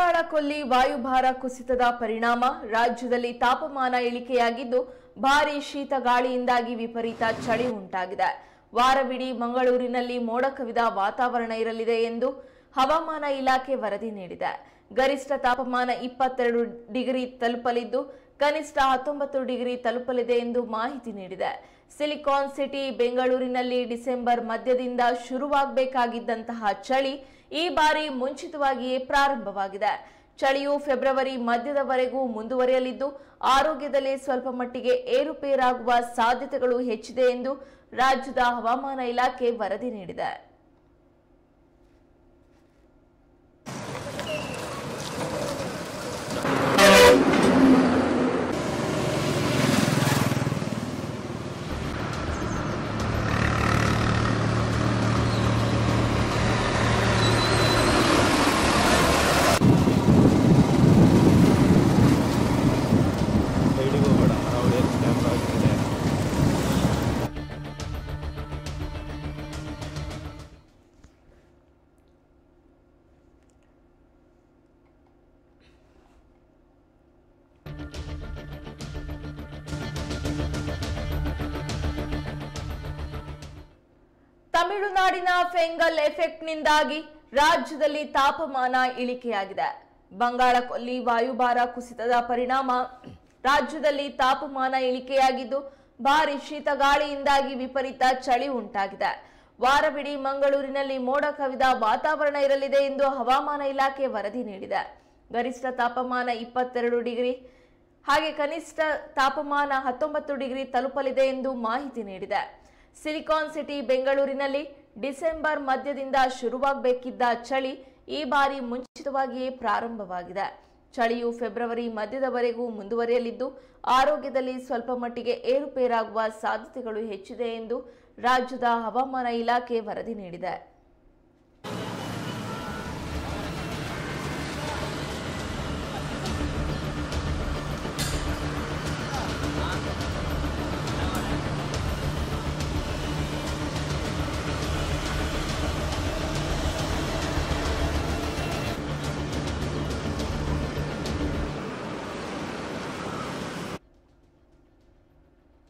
ಬಂಗಾಳಕೊಲ್ಲಿ ವಾಯುಭಾರ ಕುಸಿತದ ಪರಿಣಾಮ ರಾಜ್ಯದಲ್ಲಿ ತಾಪಮಾನ ಇಳಿಕೆಯಾಗಿದ್ದು ಭಾರೀ ಶೀತ ಗಾಳಿಯಿಂದಾಗಿ ವಿಪರೀತ ಚಳಿ ಉಂಟಾಗಿದೆ. ವಾರವಿಡೀ ಮಂಗಳೂರಿನಲ್ಲಿ ಮೋಡ ಕವಿದ ವಾತಾವರಣ ಇರಲಿದೆ ಎಂದು ಹವಾಮಾನ ಇಲಾಖೆ ವರದಿ ನೀಡಿದೆ. ಗರಿಷ್ಠ ತಾಪಮಾನ 22 ಡಿಗ್ರಿ ತಲುಪಲಿದ್ದು ಕನಿಷ್ಠ 19 ಡಿಗ್ರಿ ತಲುಪಲಿದೆ ಎಂದು ಮಾಹಿತಿ ನೀಡಿದೆ. ಸಿಲಿಕಾನ್ ಸಿಟಿ ಬೆಂಗಳೂರಿನಲ್ಲಿ ಡಿಸೆಂಬರ್ ಮಧ್ಯದಿಂದ ಶುರುವಾಗಬೇಕಾಗಿದ್ದಂತಹ ಚಳಿ ಈ ಬಾರಿ ಮುಂಚಿತವಾಗಿಯೇ ಪ್ರಾರಂಭವಾಗಿದೆ. ಚಳಿಯು ಫೆಬ್ರವರಿ ಮಧ್ಯದವರೆಗೂ ಮುಂದುವರಿಯಲಿದ್ದು ಆರೋಗ್ಯದಲ್ಲಿ ಸ್ವಲ್ಪ ಮಟ್ಟಿಗೆ ಏರುಪೇರಾಗುವ ಸಾಧ್ಯತೆಗಳು ಹೆಚ್ಚಿದೆ ಎಂದು ರಾಜ್ಯದ ಹವಾಮಾನ ಇಲಾಖೆ ವರದಿ ನೀಡಿದೆ. ತಮಿಳುನಾಡಿನ ಫೆಂಗಲ್ ಎಫೆಕ್ಟ್ನಿಂದಾಗಿ ರಾಜ್ಯದಲ್ಲಿ ತಾಪಮಾನ ಇಳಿಕೆಯಾಗಿದೆ. ಬಂಗಾಳಕೊಲ್ಲಿ ವಾಯುಭಾರ ಕುಸಿತದ ಪರಿಣಾಮ ರಾಜ್ಯದಲ್ಲಿ ತಾಪಮಾನ ಇಳಿಕೆಯಾಗಿದ್ದು ಭಾರೀ ಶೀತಗಾಳಿಯಿಂದಾಗಿ ವಿಪರೀತ ಚಳಿ ಉಂಟಾಗಿದೆ. ವಾರವಿಡೀ ಮಂಗಳೂರಿನಲ್ಲಿ ಮೋಡ ಕವಿದ ವಾತಾವರಣ ಇರಲಿದೆ ಎಂದು ಹವಾಮಾನ ಇಲಾಖೆ ವರದಿ ನೀಡಿದೆ. ಗರಿಷ್ಠ ತಾಪಮಾನ 22 ಡಿಗ್ರಿ ಹಾಗೆ ಕನಿಷ್ಠ ತಾಪಮಾನ 19 ಡಿಗ್ರಿ ತಲುಪಲಿದೆ ಎಂದು ಮಾಹಿತಿ ನೀಡಿದೆ. ಸಿಲಿಕಾನ್ ಸಿಟಿ ಬೆಂಗಳೂರಿನಲ್ಲಿ ಡಿಸೆಂಬರ್ ಮಧ್ಯದಿಂದ ಶುರುವಾಗಬೇಕಿದ್ದ ಚಳಿ ಈ ಬಾರಿ ಮುಂಚಿತವಾಗಿಯೇ ಪ್ರಾರಂಭವಾಗಿದೆ. ಚಳಿಯು ಫೆಬ್ರವರಿ ಮಧ್ಯದವರೆಗೂ ಮುಂದುವರಿಯಲಿದ್ದು ಆರೋಗ್ಯದಲ್ಲಿ ಸ್ವಲ್ಪ ಮಟ್ಟಿಗೆ ಏರುಪೇರಾಗುವ ಸಾಧ್ಯತೆಗಳು ಹೆಚ್ಚಿದೆ ಎಂದು ರಾಜ್ಯದ ಹವಾಮಾನ ಇಲಾಖೆ ವರದಿ ನೀಡಿದೆ.